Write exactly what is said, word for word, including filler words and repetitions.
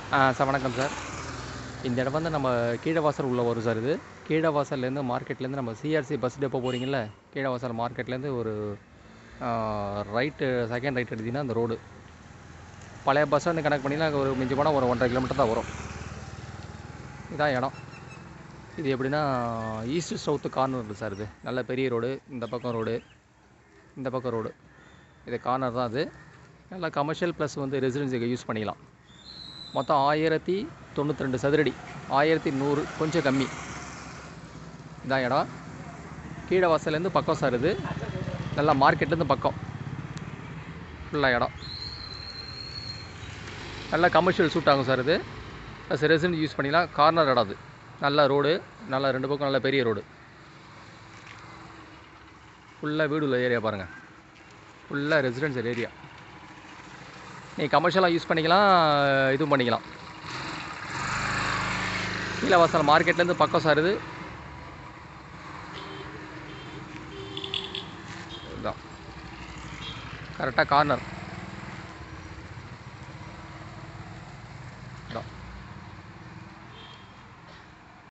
ஆ sir வணக்கம் sir. இந்த இடம் வந்து நம்ம கீழவாசல் உள்ள வரும் சார் இது. கீழவாசல்லேருந்து மார்க்கெட்லேருந்து நம்ம சிஆர்சி பஸ் டெப்போ போகிறீங்கல்ல, கீழவாசல் மார்க்கெட்லேருந்து ஒரு ரைட்டு செகண்ட் ரைட் எடுத்தீங்கன்னா அந்த ரோடு. பழைய பஸ் ஸ்டாண்டு கனெக்ட் பண்ணிங்கன்னா ஒரு மிஞ்சி போனால் ஒரு ஒன்றரை கிலோமீட்டர் தான் வரும். இதான் இடம். இது எப்படின்னா ஈஸ்ட் சவுத்து கார்னர் இருக்குது சார். இது நல்ல பெரிய ரோடு. இந்த பக்கம் ரோடு, இந்த பக்கம் ரோடு. இது கார்னர் தான் அது. நல்லா கமர்ஷியல் ப்ளஸ் வந்து ரெசிடென்சிக்கு யூஸ் பண்ணிக்கலாம். மொத்தம் ஆயிரத்தி தொண்ணூற்றி ரெண்டு சதுரடி, ஆயிரத்தி நூறு கொஞ்சம் கம்மி. இதான் இடம். கீழே வாசல்லேருந்து பக்கம் சார் இது. நல்லா மார்க்கெட்லேருந்து பக்கம் ஃபுல்லாக இடம். நல்லா கமர்ஷியல் சூட் ஆகும் சார் இது. ப்ளஸ் ரெசிடென்ட் யூஸ் பண்ணிக்கலாம். கார்னர் இடம் அது. நல்ல ரோடு, நல்லா ரெண்டு பக்கம் நல்ல பெரிய ரோடு. ஃபுல்லாக வீடு உள்ள ஏரியா பாருங்கள். ஃபுல்லாக ரெசிடென்ஷியல் ஏரியா. நீங்கள் கமர்ஷியலாக யூஸ் பண்ணிக்கலாம், இதுவும் பண்ணிக்கலாம். கீழவாசல் மார்க்கெட்லேருந்து பக்கம் சார் இது. இதுதான் கரெக்டாக கார்னர்.